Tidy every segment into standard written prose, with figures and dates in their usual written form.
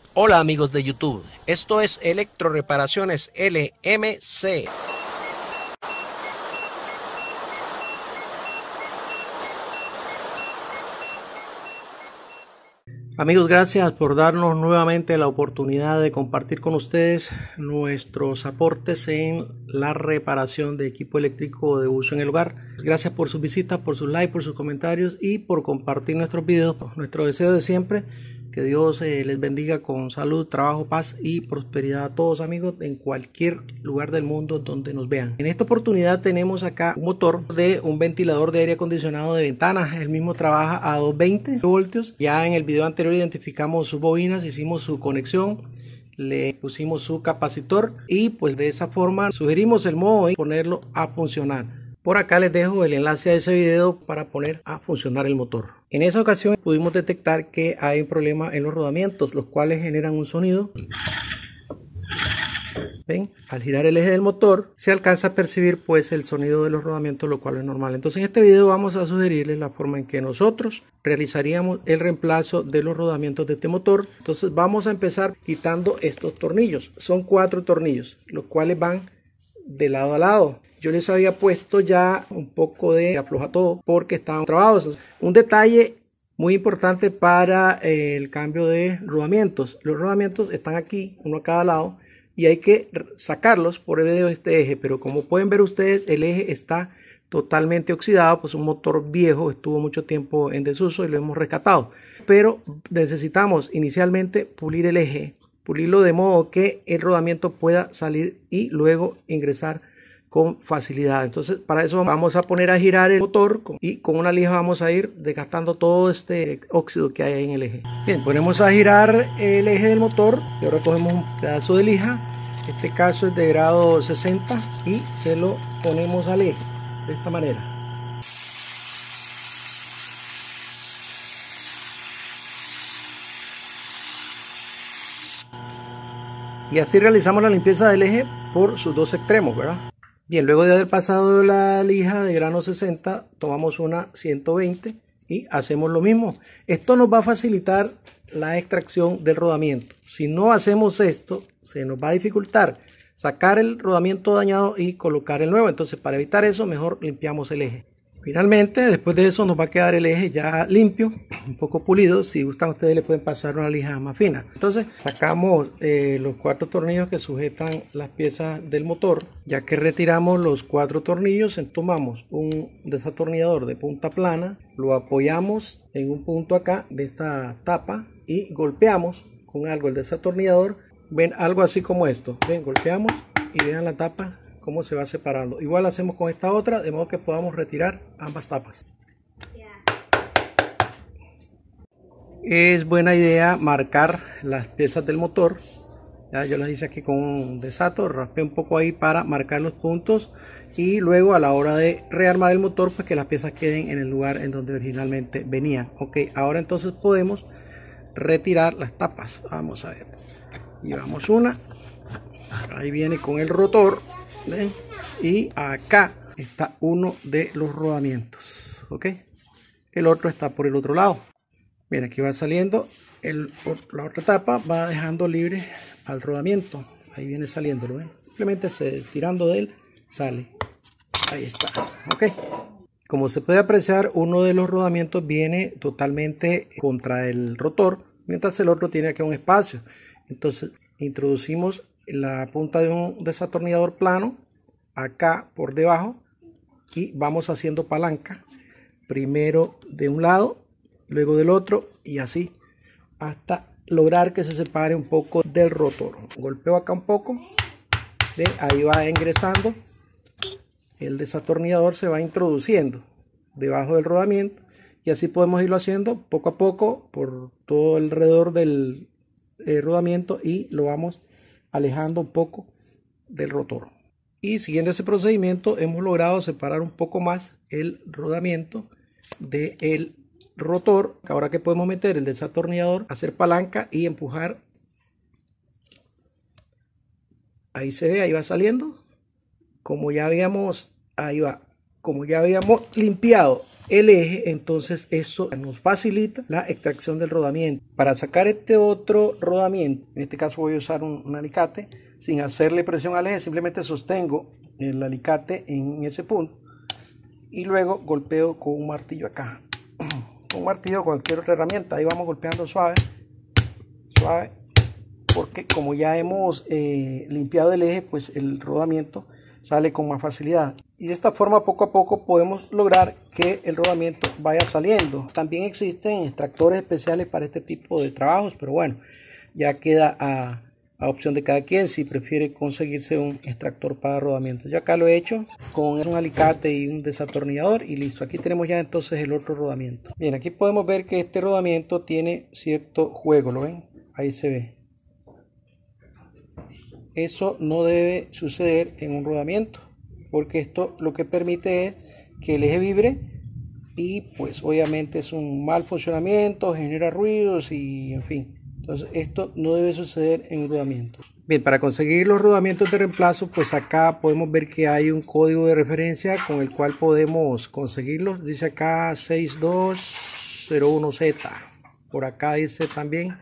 Hola amigos de YouTube, esto es Electroreparaciones LMC. Amigos, gracias por darnos nuevamente la oportunidad de compartir con ustedes nuestros aportes en la reparación de equipo eléctrico de uso en el hogar. Gracias por sus visitas, por sus likes, por sus comentarios y por compartir nuestros videos. Nuestro deseo de siempre, que Dios les bendiga con salud, trabajo, paz y prosperidad a todos amigos en cualquier lugar del mundo donde nos vean. En esta oportunidad tenemos acá un motor de un ventilador de aire acondicionado de ventanas. El mismo trabaja a 220 voltios. Ya en el video anterior identificamos sus bobinas, hicimos su conexión, le pusimos su capacitor y pues de esa forma sugerimos el modo y ponerlo a funcionar. Por acá les dejo el enlace a ese video para poner a funcionar el motor. En esa ocasión pudimos detectar que hay un problema en los rodamientos, los cuales generan un sonido. ¿Ven? Al girar el eje del motor se alcanza a percibir pues el sonido de los rodamientos, lo cual es normal. Entonces en este video vamos a sugerirles la forma en que nosotros realizaríamos el reemplazo de los rodamientos de este motor. Entonces vamos a empezar quitando estos tornillos. Son 4 tornillos, los cuales van de lado a lado. Yo les había puesto ya un poco de afloja todo porque estaban trabados. Un detalle muy importante para el cambio de rodamientos. Los rodamientos están aquí, uno a cada lado, y hay que sacarlos por medio de este eje. Pero como pueden ver ustedes, el eje está totalmente oxidado, pues un motor viejo, estuvo mucho tiempo en desuso y lo hemos rescatado. Pero necesitamos inicialmente pulir el eje, pulirlo de modo que el rodamiento pueda salir y luego ingresar con facilidad. Entonces para eso vamos a poner a girar el motor y con una lija vamos a ir desgastando todo este óxido que hay en el eje. Bien, ponemos a girar el eje del motor y ahora cogemos un pedazo de lija. Este caso es de grado 60 y se lo ponemos al eje de esta manera. Y así realizamos la limpieza del eje por sus dos extremos, ¿verdad? Bien, luego de haber pasado la lija de grano 60, tomamos una 120 y hacemos lo mismo. Esto nos va a facilitar la extracción del rodamiento. Si no hacemos esto, se nos va a dificultar sacar el rodamiento dañado y colocar el nuevo. Entonces, para evitar eso, mejor limpiamos el eje. Finalmente, después de eso nos va a quedar el eje ya limpio, un poco pulido. Si gustan ustedes le pueden pasar una lija más fina. Entonces sacamos los 4 tornillos que sujetan las piezas del motor. Ya que retiramos los 4 tornillos, tomamos un desatornillador de punta plana, lo apoyamos en un punto acá de esta tapa y golpeamos con algo el desatornillador. Ven, algo así como esto. Ven, golpeamos y vean la tapa cómo se va separando. Igual hacemos con esta otra, de modo que podamos retirar ambas tapas. Es buena idea marcar las piezas del motor. Ya yo las hice aquí con un desato, raspé un poco ahí para marcar los puntos y luego a la hora de rearmar el motor pues que las piezas queden en el lugar en donde originalmente venían. Ok, ahora entonces podemos retirar las tapas. Vamos a ver, llevamos una, ahí viene con el rotor. ¿Ven? Y acá está uno de los rodamientos, ok, el otro está por el otro lado. Mira, aquí va saliendo la otra tapa, va dejando libre al rodamiento, ahí viene saliendo, ¿lo ven? Simplemente tirando de él sale, ahí está, ok. Como se puede apreciar, uno de los rodamientos viene totalmente contra el rotor, mientras el otro tiene aquí un espacio. Entonces introducimos la punta de un desatornillador plano acá por debajo y vamos haciendo palanca, primero de un lado, luego del otro y así hasta lograr que se separe un poco del rotor. Golpeo acá un poco, ¿ve? Ahí va ingresando, el desatornillador se va introduciendo debajo del rodamiento y así podemos irlo haciendo poco a poco por todo alrededor del rodamiento y lo vamos alejando un poco del rotor. Y siguiendo ese procedimiento hemos logrado separar un poco más el rodamiento del rotor. Ahora que podemos meter el desatornillador, hacer palanca y empujar. Ahí se ve, ahí va saliendo. Como ya habíamos, ahí va, como ya habíamos limpiado el eje, entonces eso nos facilita la extracción del rodamiento. Para sacar este otro rodamiento, en este caso voy a usar un alicate, sin hacerle presión al eje, simplemente sostengo el alicate en ese punto y luego golpeo con un martillo acá, con un martillo o cualquier otra herramienta. Ahí vamos golpeando suave, suave, porque como ya hemos limpiado el eje, pues el rodamiento sale con más facilidad, y de esta forma poco a poco podemos lograr que el rodamiento vaya saliendo. También existen extractores especiales para este tipo de trabajos, pero bueno, ya queda a opción de cada quien si prefiere conseguirse un extractor para rodamiento. Yo acá lo he hecho con un alicate y un desatornillador y listo. Aquí tenemos ya entonces el otro rodamiento. Bien, aquí podemos ver que este rodamiento tiene cierto juego, ¿lo ven? Ahí se ve. Eso no debe suceder en un rodamiento, porque esto lo que permite es que el eje vibre y pues obviamente es un mal funcionamiento, genera ruidos y en fin. Entonces esto no debe suceder en un rodamiento. Bien, para conseguir los rodamientos de reemplazo, pues acá podemos ver que hay un código de referencia con el cual podemos conseguirlos. Dice acá 6201Z. Por acá dice también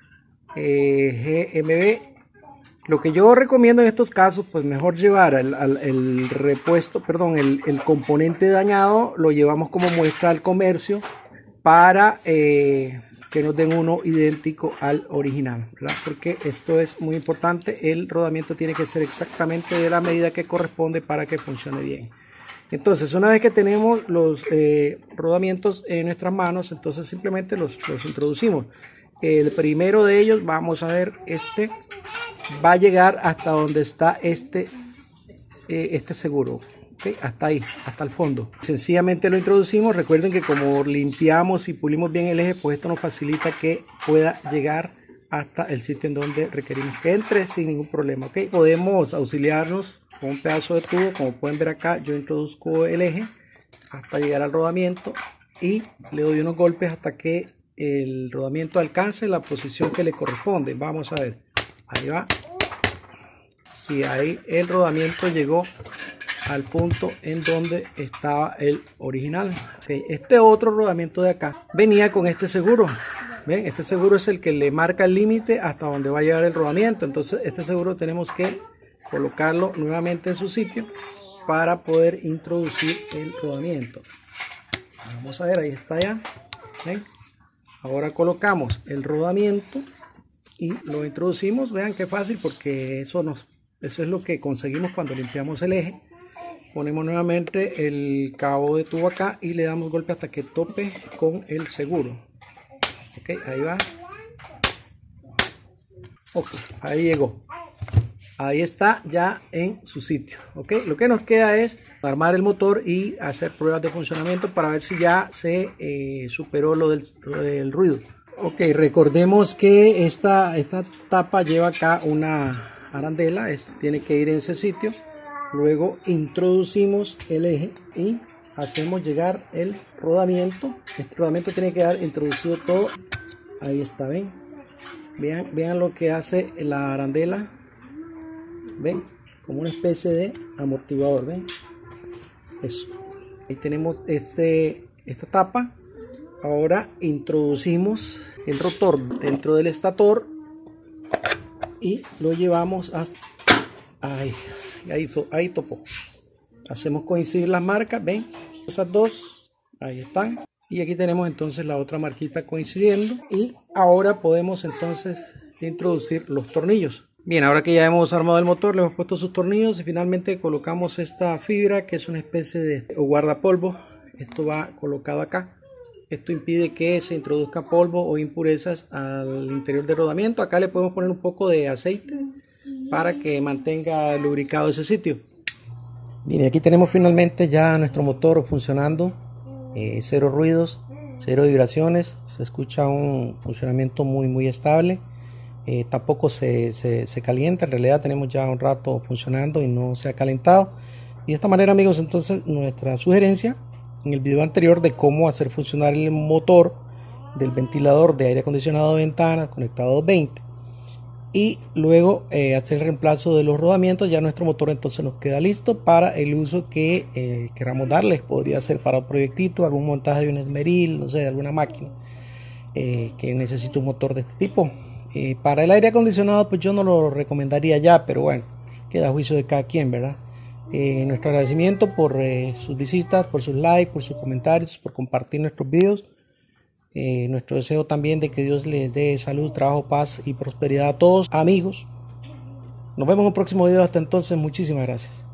GMB. Lo que yo recomiendo en estos casos, pues mejor llevar el repuesto, perdón, el componente dañado, lo llevamos como muestra al comercio para que nos den uno idéntico al original, ¿verdad? Porque esto es muy importante, el rodamiento tiene que ser exactamente de la medida que corresponde para que funcione bien. Entonces, una vez que tenemos los rodamientos en nuestras manos, entonces simplemente los introducimos. El primero de ellos, vamos a ver, este va a llegar hasta donde está este seguro, ¿okay? Hasta ahí, hasta el fondo. Sencillamente lo introducimos. Recuerden que como limpiamos y pulimos bien el eje, pues esto nos facilita que pueda llegar hasta el sitio en donde requerimos que entre sin ningún problema, ¿okay? Podemos auxiliarnos con un pedazo de tubo. Como pueden ver acá, yo introduzco el eje hasta llegar al rodamiento y le doy unos golpes hasta que el rodamiento alcance la posición que le corresponde. Vamos a ver, ahí va, y ahí el rodamiento llegó al punto en donde estaba el original. Okay. Este otro rodamiento de acá venía con este seguro. ¿Ven? Este seguro es el que le marca el límite hasta donde va a llegar el rodamiento. Entonces este seguro tenemos que colocarlo nuevamente en su sitio para poder introducir el rodamiento. Vamos a ver, ahí está ya. ¿Ven? Ahora colocamos el rodamiento y lo introducimos. Vean qué fácil, porque eso es lo que conseguimos cuando limpiamos el eje. Ponemos nuevamente el cabo de tubo acá y le damos golpe hasta que tope con el seguro. Ok, ahí va. Ok, ahí llegó. Ahí está ya en su sitio. Ok, lo que nos queda es armar el motor y hacer pruebas de funcionamiento para ver si ya se superó lo del ruido. Ok, recordemos que esta tapa lleva acá una arandela, tiene que ir en ese sitio. Luego introducimos el eje y hacemos llegar el rodamiento. Este rodamiento tiene que quedar introducido todo. Ahí está, ven. Vean lo que hace la arandela. Ven, como una especie de amortiguador, ven. Eso. Ahí tenemos esta tapa. Ahora introducimos el rotor dentro del estator y lo llevamos hasta ahí topó. Hacemos coincidir las marcas, ven, esas dos, ahí están. Y aquí tenemos entonces la otra marquita coincidiendo. Y ahora podemos entonces introducir los tornillos. Bien, ahora que ya hemos armado el motor, le hemos puesto sus tornillos y finalmente colocamos esta fibra que es una especie de guardapolvo. Esto va colocado acá. Esto impide que se introduzca polvo o impurezas al interior del rodamiento. Acá le podemos poner un poco de aceite para que mantenga lubricado ese sitio. Bien, aquí tenemos finalmente ya nuestro motor funcionando. Cero ruidos, cero vibraciones. Se escucha un funcionamiento muy estable. Tampoco se calienta. En realidad tenemos ya un rato funcionando y no se ha calentado. Y de esta manera, amigos, entonces nuestra sugerencia en el video anterior de cómo hacer funcionar el motor del ventilador de aire acondicionado de ventanas conectado a 220. y luego hacer el reemplazo de los rodamientos. Ya nuestro motor entonces nos queda listo para el uso que queramos darles. Podría ser para un proyectito, algún montaje de un esmeril, no sé, de alguna máquina que necesite un motor de este tipo. Para el aire acondicionado pues yo no lo recomendaría ya, pero bueno, queda a juicio de cada quien, ¿verdad? Nuestro agradecimiento por sus visitas, por sus likes, por sus comentarios, por compartir nuestros videos. Nuestro deseo también de que Dios les dé salud, trabajo, paz y prosperidad a todos, amigos. Nos vemos en un próximo video. Hasta entonces, muchísimas gracias.